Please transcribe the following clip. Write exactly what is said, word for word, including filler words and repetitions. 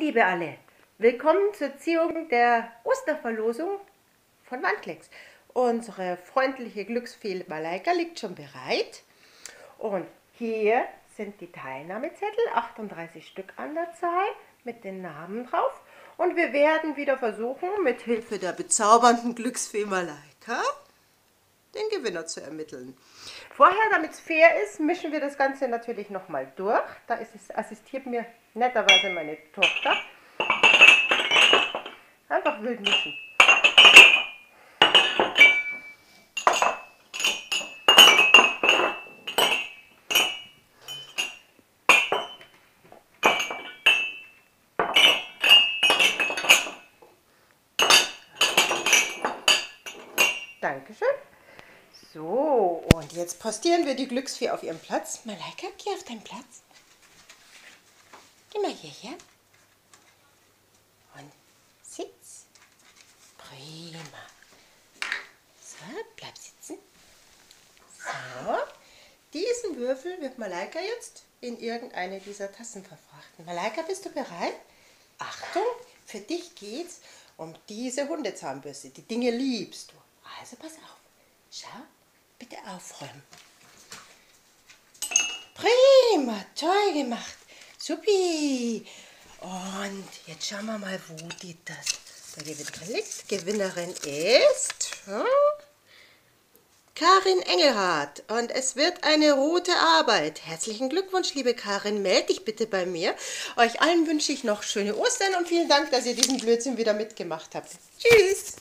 liebe alle, willkommen zur Ziehung der Osterverlosung von Wandklecks. Unsere freundliche Glücksfee Malaika liegt schon bereit und hier sind die Teilnahmezettel, achtunddreißig Stück an der Zahl mit den Namen drauf, und wir werden wieder versuchen, mit Hilfe der bezaubernden Glücksfee Malaika den Gewinner zu ermitteln. Vorher, damit es fair ist, mischen wir das Ganze natürlich nochmal durch. Da ist es, assistiert mir netterweise meine Tochter. Einfach wild mischen. Dankeschön. So, und jetzt postieren wir die Glücksfee auf ihren Platz. Malaika, geh auf deinen Platz. Geh mal hierher. Und sitz. Prima. So, bleib sitzen. So, diesen Würfel wird Malaika jetzt in irgendeine dieser Tassen verfrachten. Malaika, bist du bereit? Achtung, für dich geht's um diese Hundezahnbürste. Die Dinge liebst du. Also pass auf. Schau, bitte aufräumen. Prima, toll gemacht. Supi. Und jetzt schauen wir mal, wo die das der Gewinnerin liegt. Gewinnerin ist hm, Karin Engelhardt. Und es wird eine rote Arbeit. Herzlichen Glückwunsch, liebe Karin. Meld dich bitte bei mir. Euch allen wünsche ich noch schöne Ostern und vielen Dank, dass ihr diesen Blödsinn wieder mitgemacht habt. Tschüss.